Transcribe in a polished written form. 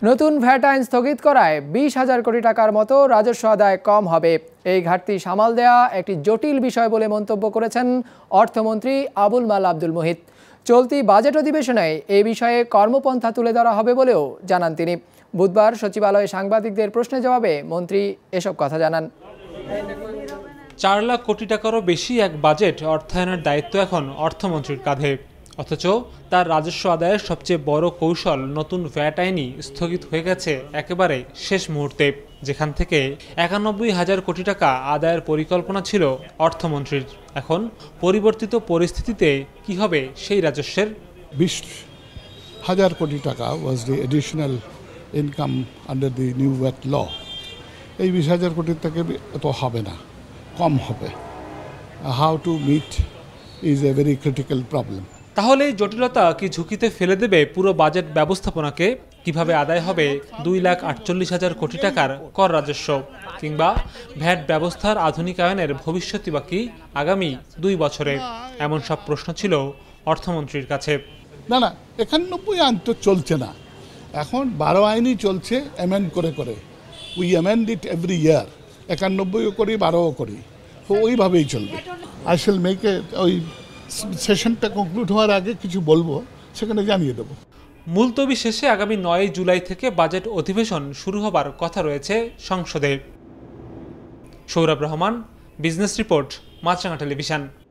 নতুন ভ্যাট আইন স্থগিত করায় 20,000 কোটি টাকার মতো রাজস্ব আদায় কম হবে। এই ঘাটতি সামাল দেয়া একটি জটিল বিষয় বলে মন্তব্য করেছেন অর্থমন্ত্রী আবুল মাল আব্দুল মুহিত। চলতি বাজেট অধিবেশনে এই বিষয়ে কর্মপন্থা তুলে ধরা হবে বলেও জানান তিনি। বুধবার সচিবালয়ে সাংবাদিকদের প্রশ্নের জবাবে মন্ত্রী এসব কথা জানান। 4 লাখ কোটি টাকারও বেশি এক বাজেট অর্থায়নের দায়িত্ব এখন অর্থমন্ত্রীর কাঁধে। অথচ তার রাজস্ব আদায়ের সবচেয়ে বড় কৌশল নতুন ভ্যাট আইনই স্থগিত হয়ে গেছে একেবারে শেষ মুহূর্তে, যেখান থেকে 91,000 কোটি টাকা আদায়ের পরিকল্পনা ছিল অর্থমন্ত্রীর। এখন পরিবর্তিত পরিস্থিতিতে কি হবে সেই রাজস্বের? 20,000 কোটি টাকা was the additional income under the new VAT law. এই 20,000 কোটির থেকে তো হবে না, কম হবে। How to meet is a very critical problem. তাহলে এই জটিলতা কি ঝুঁকিতে ফেলে দেবে পুরো বাজেট ব্যবস্থাপনাকে? কিভাবে আদায় হবে 2,48,000 কোটি টাকার কর রাজস্ব? কিংবা ভ্যাট ব্যবস্থার আধুনিকায়নের ভবিষ্যৎই বা কি আগামী 2 বছরে? এমন সব প্রশ্ন ছিল অর্থমন্ত্রীর কাছে। না 91 আইন তো চলছে না, এখন 12 আইনই চলছে অ্যামেন্ড করে। We amend it every year, 91ও করি 12ও করি, তো ওইভাবেই চলবে। আই শ্যাল মেক এ, ওই সেশনটা কনক্লুড হওয়ার আগে কিছু বলবো, সেখানে জানিয়ে দেবো। মুলতবি শেষে আগামী 9 জুলাই থেকে বাজেট অধিবেশন শুরু হবার কথা রয়েছে সংসদে। Sourav Rahman, business report, Maasranga television.